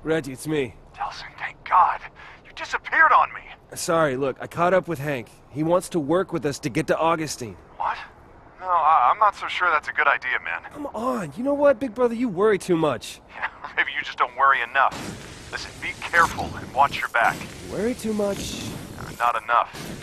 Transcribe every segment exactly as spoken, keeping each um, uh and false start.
Reggie, it's me. Delsin, thank God. You disappeared on me. Sorry, look, I caught up with Hank. He wants to work with us to get to Augustine. What? No, I I'm not so sure that's a good idea, man. Come on, you know what, big brother? You worry too much. Yeah, maybe you just don't worry enough. Listen, be careful and watch your back. You worry too much. Uh, not enough.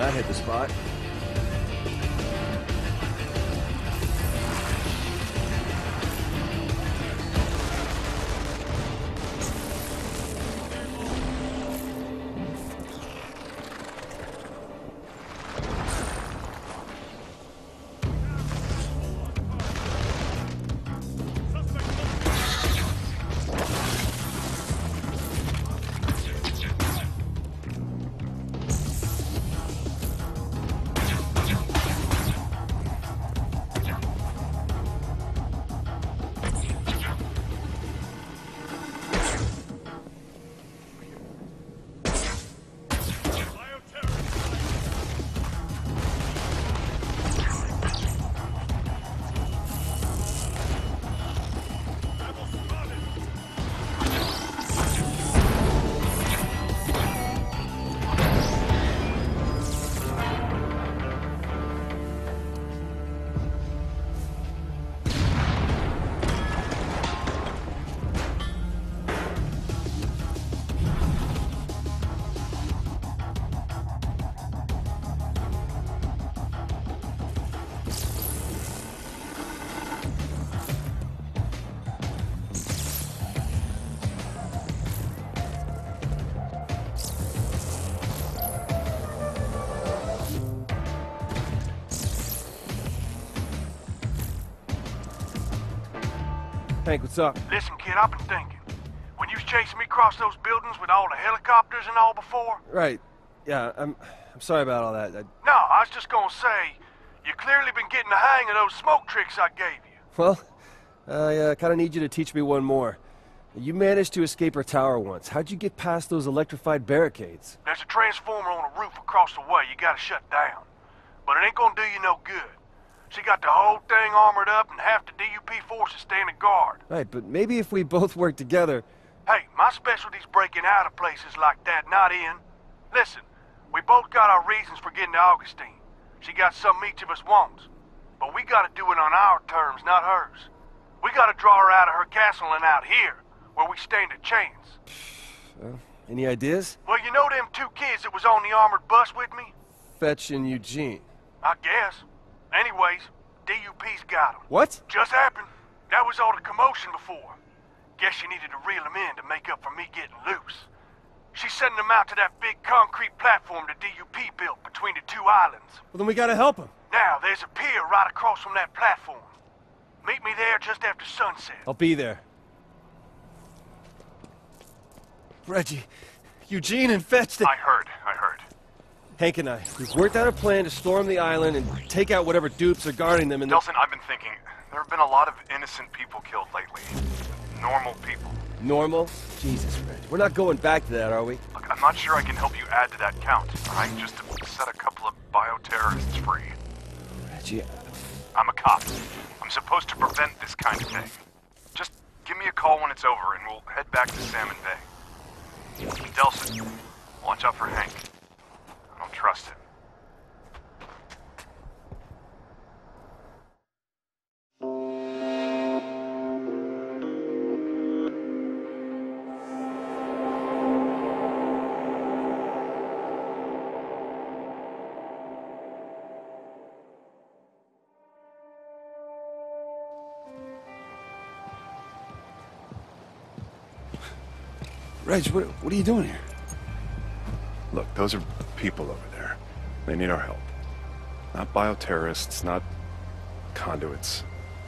That hit the spot. Hank, what's up? Listen, kid, I've been thinking. When you was chasing me across those buildings with all the helicopters and all before... Right. Yeah, I'm I'm sorry about all that. I... No, I was just gonna say, you clearly been getting the hang of those smoke tricks I gave you. Well, I uh, kind of need you to teach me one more. You managed to escape her tower once. How'd you get past those electrified barricades? There's a transformer on a roof across the way you gotta shut down. But it ain't gonna do you no good. She got the whole thing armored up and half the D U P forces standing guard. Right, but maybe if we both work together... Hey, my specialty's breaking out of places like that, not in. Listen, we both got our reasons for getting to Augustine. She got something each of us wants. But we gotta do it on our terms, not hers. We gotta draw her out of her castle and out here, where we stand a chance. Uh, any ideas? Well, you know them two kids that was on the armored bus with me? Fetch and Eugene. I guess. Anyways, D U P's got them. What? Just happened. That was all the commotion before. Guess you needed to reel them in to make up for me getting loose. She's sending them out to that big concrete platform the D U P built between the two islands. Well, then we gotta help him. Now, there's a pier right across from that platform. Meet me there just after sunset. I'll be there. Reggie, Eugene and Fetch... They... I heard, I heard. Hank and I, we've worked out a plan to storm the island and take out whatever dupes are guarding them in the... Nelson, I've been thinking, there have been a lot of innocent people killed lately. Normal people. Normal? Jesus, Reg. We're not going back to that, are we? Look, I'm not sure I can help you add to that count, alright? Just to set a couple of bioterrorists free. Reggie... I'm a cop. I'm supposed to prevent this kind of thing. Just give me a call when it's over and we'll head back to Salmon Bay. Delsin, watch out for Hank. I don't trust him. Reg, what, what are you doing here? Look, those are people over there. They need our help. Not bioterrorists, not conduits.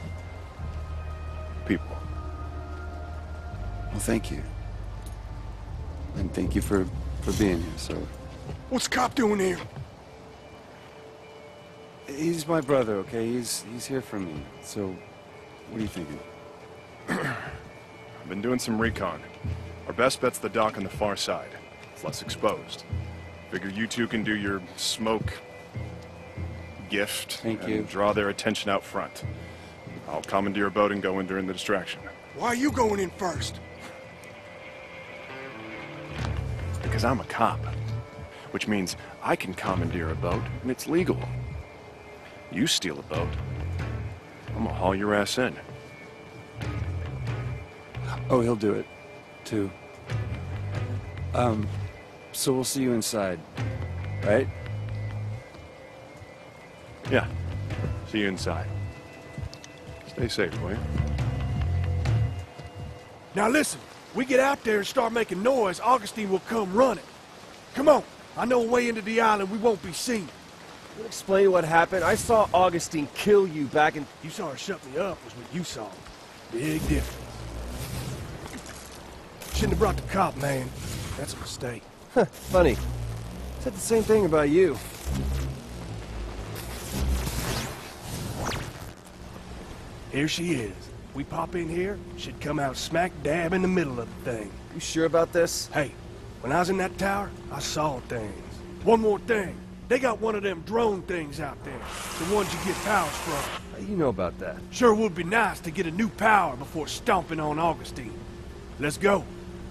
People. Well, thank you. And thank you for, for being here, so... What's Cop doing here? He's my brother, okay? He's, he's here for me. So, what are you thinking? I've been doing some recon. Our best bet's the dock on the far side. It's less exposed. Figure you two can do your smoke gift Thank and you. draw their attention out front. I'll commandeer a boat and go in during the distraction. Why are you going in first? Because I'm a cop. Which means I can commandeer a boat, and it's legal. You steal a boat, I'm gonna haul your ass in. Oh, he'll do it, too. Um, so we'll see you inside, right? Yeah. See you inside. Stay safe, will you? Now listen, we get out there and start making noise, Augustine will come running. Come on, I know a way into the island we won't be seen. You explain what happened? I saw Augustine kill you back in... You saw her shut me up was what you saw. Big difference. Shouldn't have brought the cop, man. That's a mistake. Huh, funny. Said the same thing about you. Here she is. We pop in here, she'd come out smack dab in the middle of the thing. You sure about this? Hey, when I was in that tower, I saw things. One more thing. They got one of them drone things out there. The ones you get powers from. How you know about that? Sure would be nice to get a new power before stomping on Augustine. Let's go.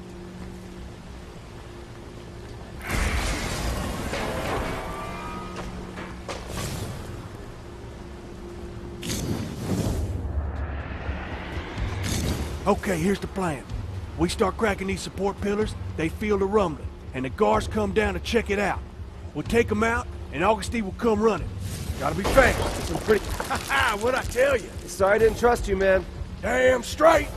Okay, here's the plan. We start cracking these support pillars, they feel the rumbling, and the guards come down to check it out. We'll take them out, and Augustine will come running. Gotta be fast. Some pretty... Ha what'd I tell you? Sorry I didn't trust you, man. Damn straight!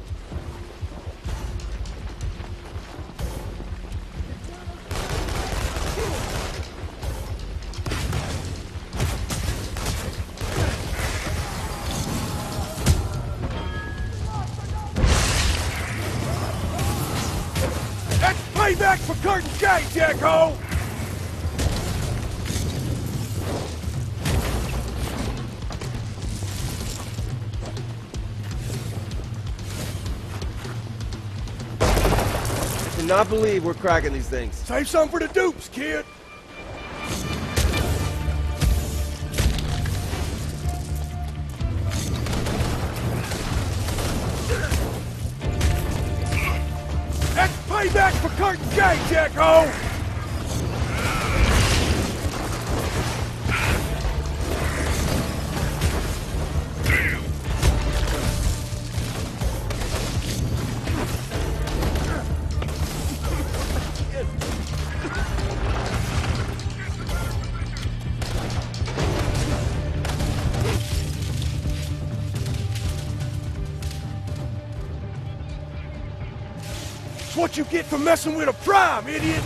That's payback for Curtin Gate, Jacko! I cannot believe we're cracking these things. Save some for the dupes, kid! That's payback for Curtin Gate, Jacko! It's what you get for messing with a prime, idiot!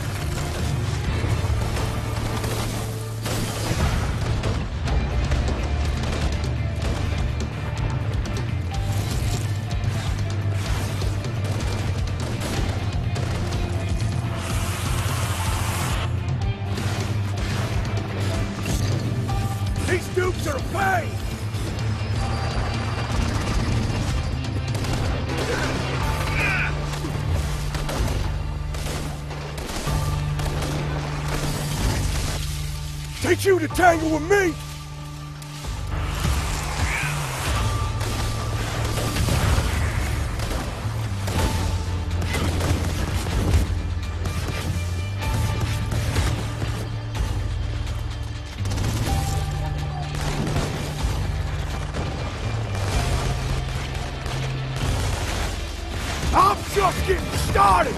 These dupes are a pain! Teach you to tangle with me! I'm just getting started!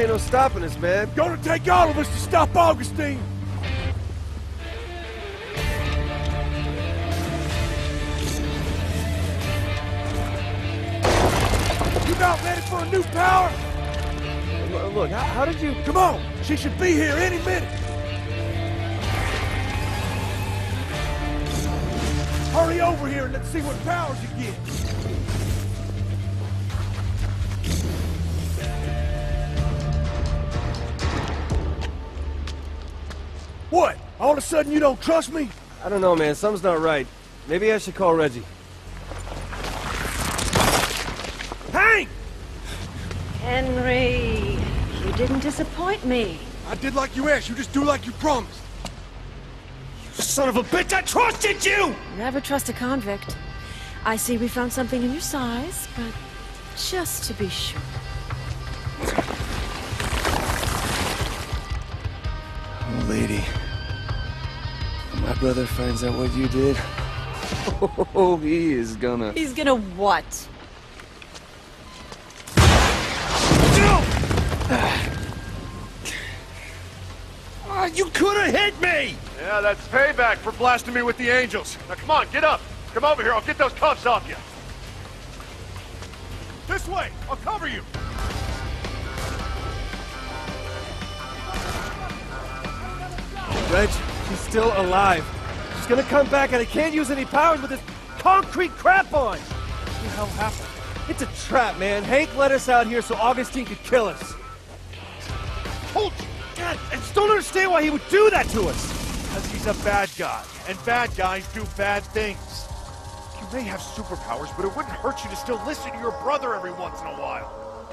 ain't no stopping us, man. Gonna take all of us to stop Augustine! You not ready for a new power? L- Look, how, how did you... Come on! She should be here any minute! Hurry over here and let's see what powers you get! What? All of a sudden you don't trust me? I don't know, man. Something's not right. Maybe I should call Reggie. Hank! Henry, you didn't disappoint me. I did like you asked. You just do like you promised. You son of a bitch! I trusted you! Never trust a convict. I see we found something in your size, but just to be sure. Oh, lady. When my brother finds out what you did, oh, he is gonna... He's gonna what? Ah, you could have hit me! Yeah, that's payback for blasting me with the angels. Now come on, get up. Come over here, I'll get those cuffs off you. This way, I'll cover you. Reg, she's still alive. She's gonna come back and I can't use any powers with this concrete crap on! What the hell happened? It's a trap, man. Hank let us out here so Augustine could kill us. Told you! God, I just don't understand why he would do that to us! Because he's a bad guy, and bad guys do bad things. You may have superpowers, but it wouldn't hurt you to still listen to your brother every once in a while.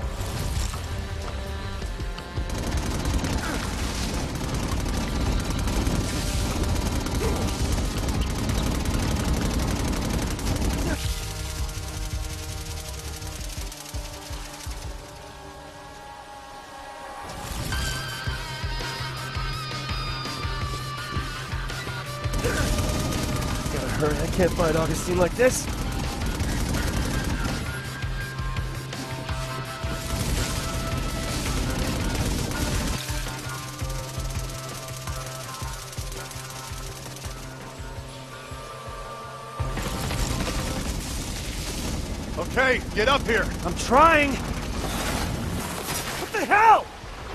Gotta hurry, I can't find Augustine like this. Okay, get up here. I'm trying! What the hell?!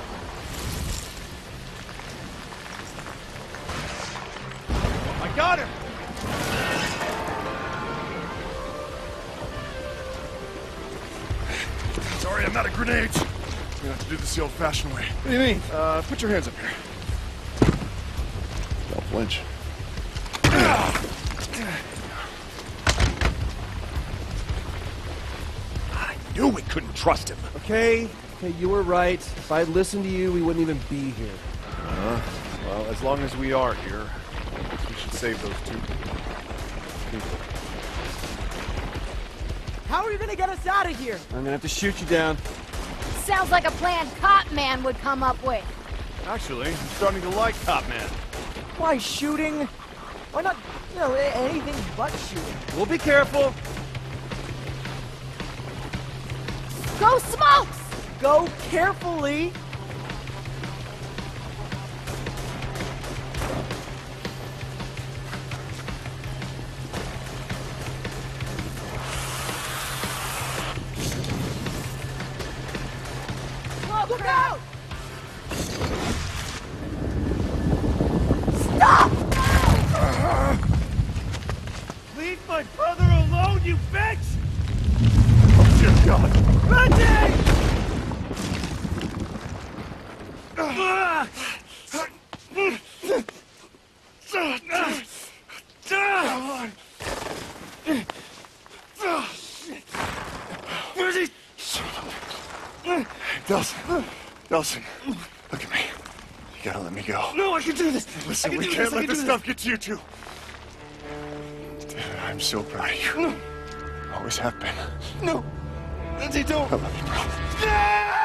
I got him. Sorry, I'm out of grenades. We're gonna have to do this the old-fashioned way. What do you mean? Uh, put your hands up here. Don't flinch. I knew we couldn't trust him. Okay, okay, you were right. If I'd listened to you, we wouldn't even be here. Uh, well, as long as we are here, we should save those two people. How are you gonna get us out of here? I'm gonna have to shoot you down. Sounds like a plan Cop Man would come up with. Actually, I'm starting to like Cop Man. Why shooting? Why not, you know, a- anything but shooting? We'll be careful. Go Smokes! Go carefully. Look out! Leave my brother alone, you bitch! Oh, dear God. Reggie! Delson, Delson, look at me. You gotta let me go. No, I can do this! Listen, I can we do can't this, I let can this do stuff get to you two. I'm so proud of you. Always have been. No! Reggie, don't! I love you, bro.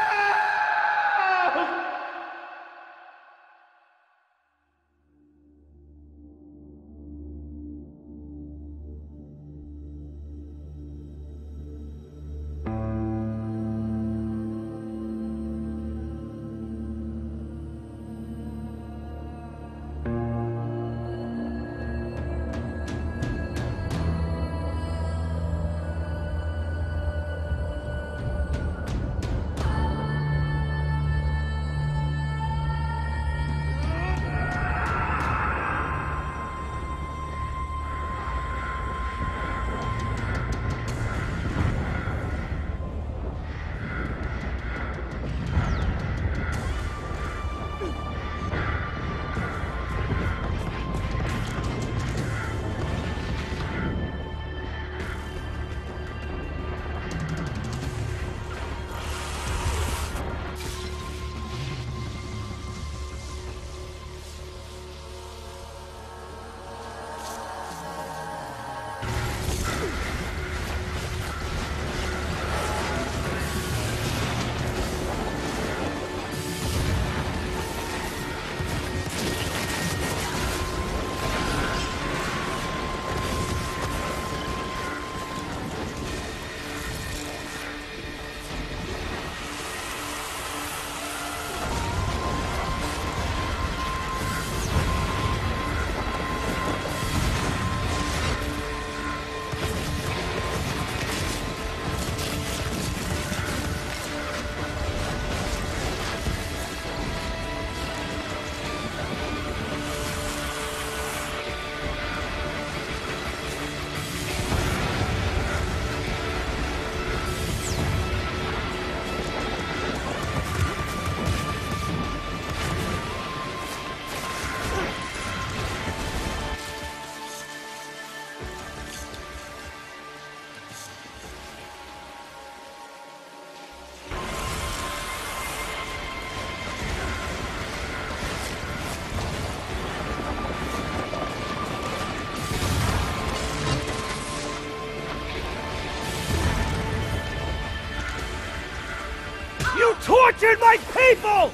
tortured my people!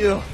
deal.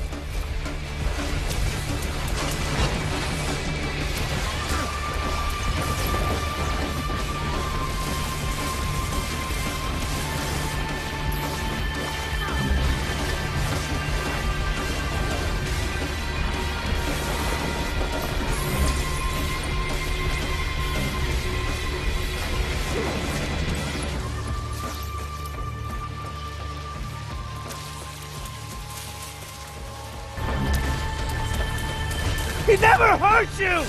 He never hurt you!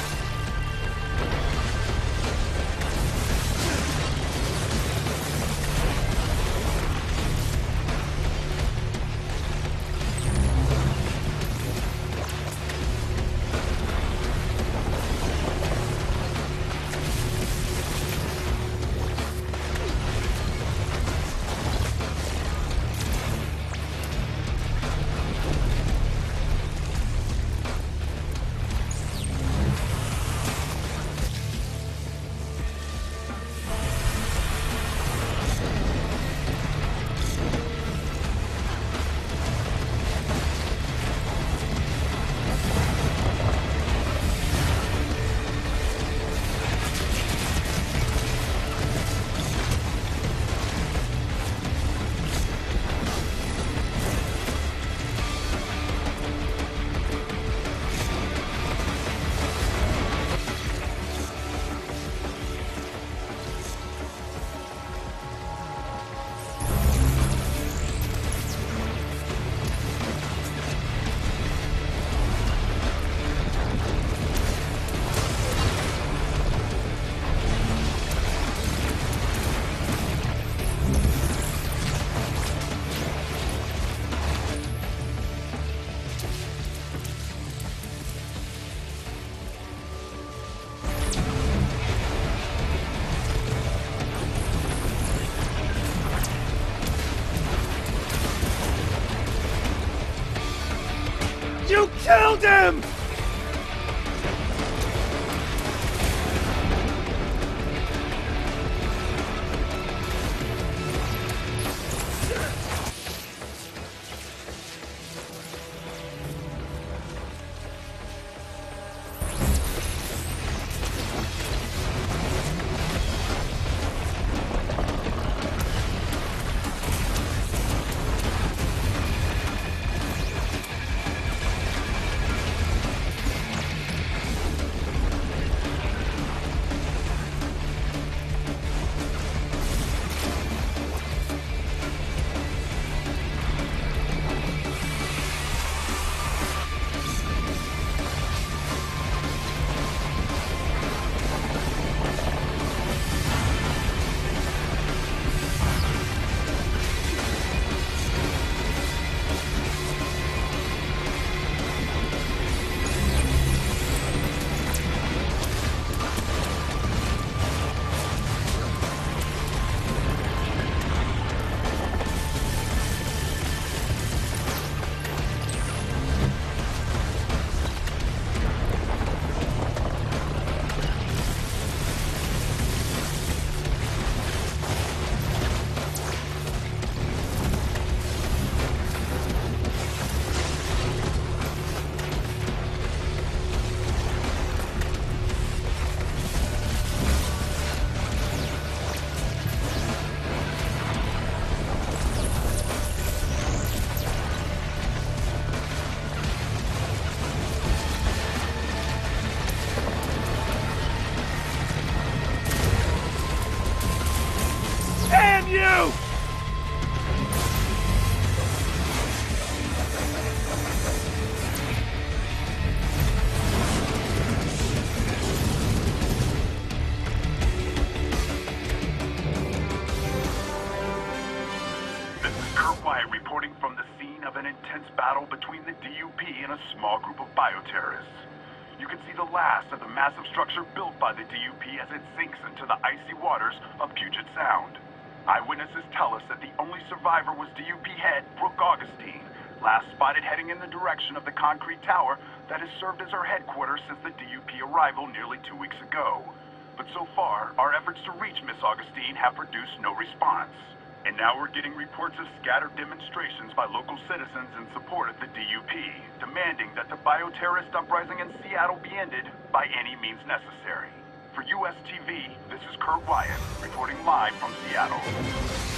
You killed him! You! This is Kurt Wyatt reporting from the scene of an intense battle between the D U P and a small group of bioterrorists. You can see the last of the massive structure built by the D U P as it sinks into the icy waters of Puget Sound. Eyewitnesses tell us that the only survivor was D U P head Brooke Augustine, last spotted heading in the direction of the concrete tower that has served as her headquarters since the D U P arrival nearly two weeks ago. But so far, our efforts to reach Miss Augustine have produced no response. And now we're getting reports of scattered demonstrations by local citizens in support of the D U P, demanding that the bioterrorist uprising in Seattle be ended by any means necessary. For U S T V, this is Kurt Wyatt, reporting live from Seattle.